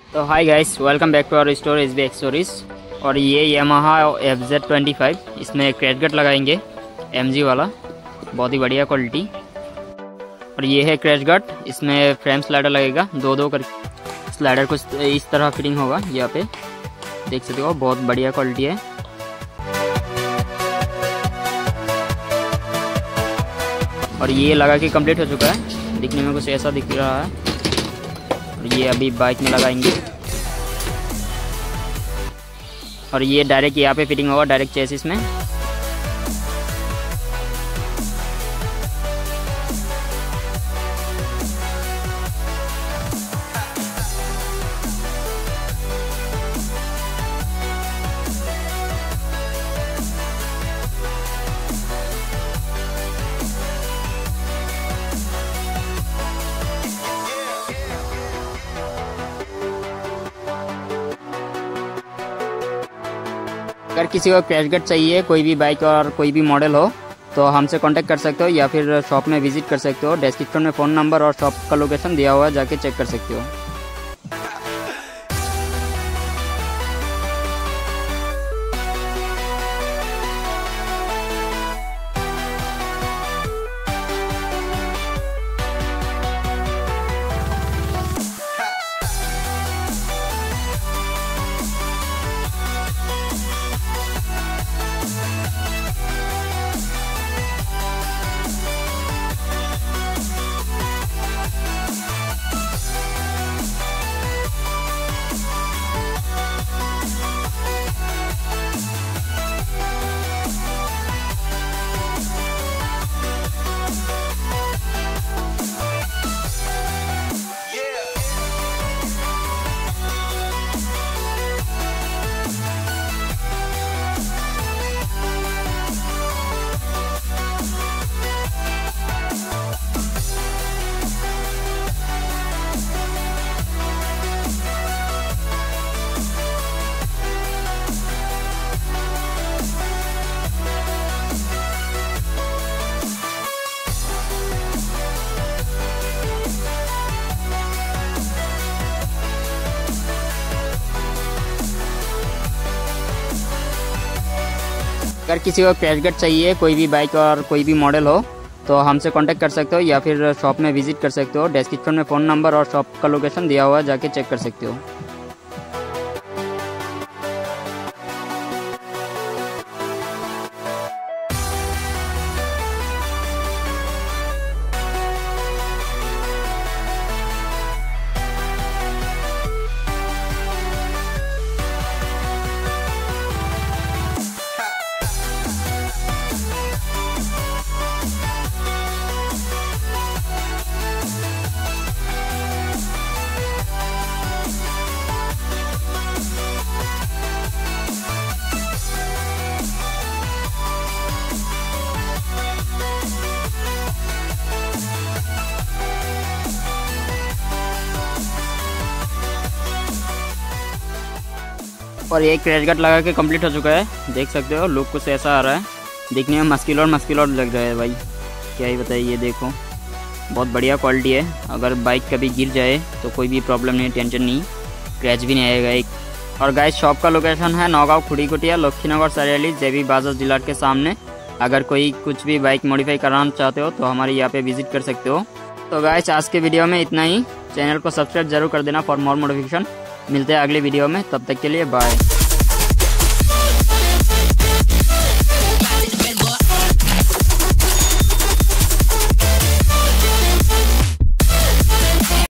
तो hi guys, welcome back to our store SB accessories. और ये यामाहा FZ25, इसमें क्रैश गार्ड लगाएंगे MG वाला, बहुत ही बढ़िया क्वालिटी। और ये है क्रैश गार्ड, इसमें फ्रेम स्लाइडर लगेगा, दो कर स्लाइडर कुछ इस तरह फिटिंग होगा। यहाँ पे देख सकते हो, बहुत बढ़िया क्वालिटी है। और ये लगा के कंप्लीट हो चुका है, दिखने में कुछ ऐसा दिख रहा है। और ये अभी बाइक में लगाएंगे और ये डायरेक्ट यहाँ पे फिटिंग होगा, डायरेक्ट चेसिस में। अगर किसी को क्रैश गार्ड चाहिए, कोई भी बाइक और कोई भी मॉडल हो, तो हमसे कांटेक्ट कर सकते हो या फिर शॉप में विजिट कर सकते हो। डिस्क्रिप्शन में फ़ोन नंबर और शॉप का लोकेशन दिया हुआ है, जाके चेक कर सकते हो। अगर किसी को क्रैश गार्ड चाहिए, कोई भी बाइक और कोई भी मॉडल हो, तो हमसे कांटेक्ट कर सकते हो या फिर शॉप में विजिट कर सकते हो। डिस्क्रिप्शन में फ़ोन नंबर और शॉप का लोकेशन दिया हुआ है, जाके चेक कर सकते हो। और ये क्रैश गार्ड लगा के कंप्लीट हो चुका है, देख सकते हो। लुक कुछ ऐसा आ रहा है, दिखने में मस्कुलर लग रहा है भाई, क्या ही बताइए। ये देखो, बहुत बढ़िया क्वालिटी है। अगर बाइक कभी गिर जाए तो कोई भी प्रॉब्लम नहीं, टेंशन नहीं, क्रैच भी नहीं आएगा एक। और गाइस, शॉप का लोकेशन है नौगांव खुड़ीकुटिया, लक्ष्मीनगर सरियाली, JB बजाज डीलर के सामने। अगर कोई कुछ भी बाइक मॉडिफाई कराना चाहते हो तो हमारे यहाँ पे विजिट कर सकते हो। तो गाइस, आज के वीडियो में इतना ही। चैनल को सब्सक्राइब जरूर कर देना फॉर मोर मोटिवेशन। मिलते हैं अगले वीडियो में, तब तक के लिए बाय।